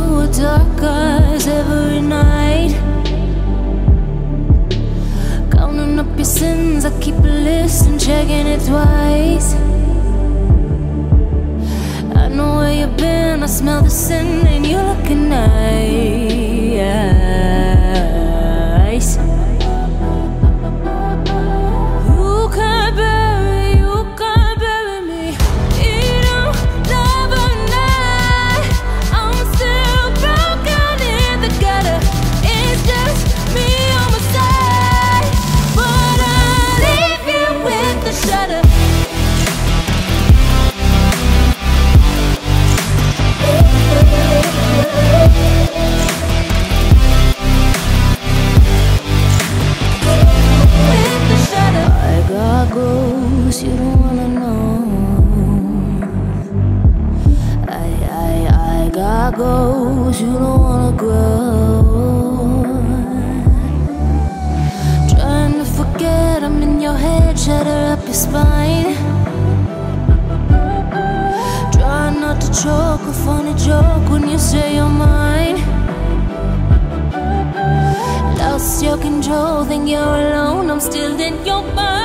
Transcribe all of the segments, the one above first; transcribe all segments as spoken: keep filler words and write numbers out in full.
with dark eyes every night, counting up your sins. I keep a list and checking it twice. I know where you've been, I smell the sin, and you're looking nice. You can't bury, you can't bury me. You don't love a night. I'm still broken in the gutter. It's just me on my side, but I leave you with the shudder. You don't wanna know. I, I, I got goals you don't wanna grow. Trying to forget, I'm in your head, shatter up your spine. Trying not to choke, a funny joke when you say you're mine. Lost your control, think you're alone, I'm still in your mind.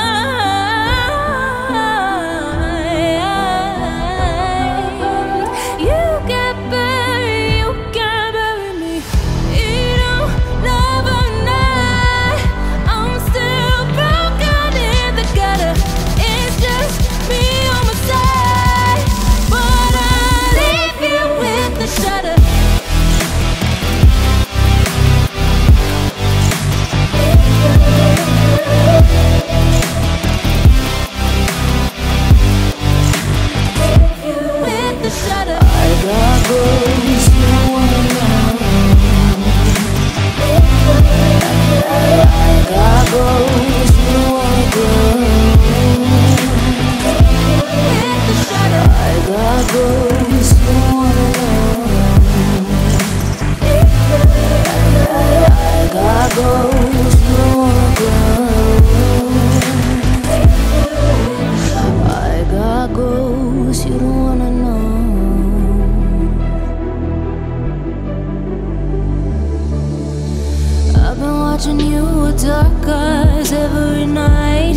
Watching you with dark eyes every night,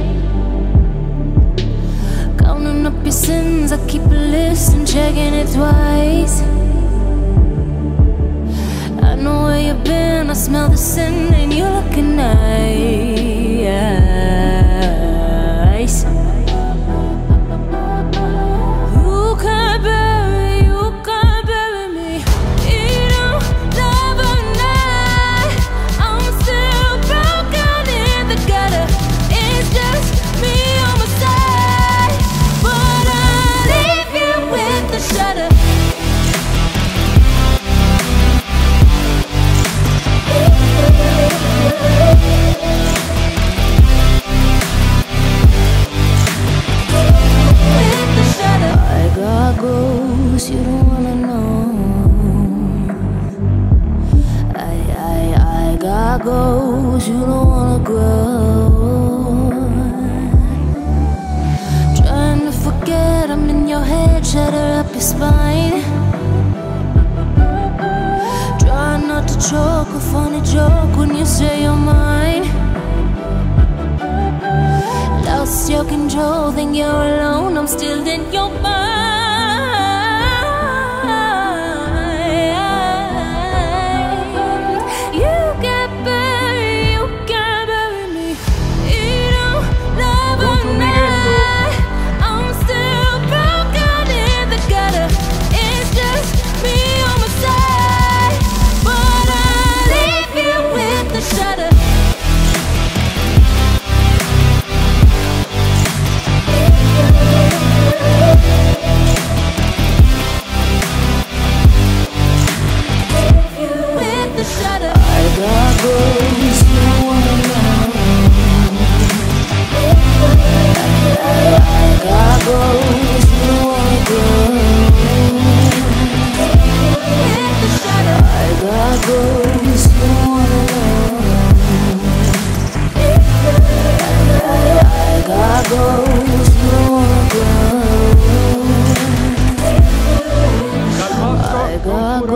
counting up your sins. I keep a list and checking it twice. I know where you've been, I smell the sin, and you're looking nice. You can't bury, you can't bury me. You don't love a night. I'm still broken in the gutter. It's just me on my side, but I leave you with the shudder. You don't wanna know. I, I, I got goals you don't wanna grow. Trying to forget, I'm in your head, shatter up your spine. Trying not to choke, a funny joke when you say you're mine. Lost your control, think you're alone, I'm still in your mind. We'll be right back.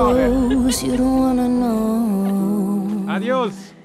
goes, you don't wanna know. Adiós.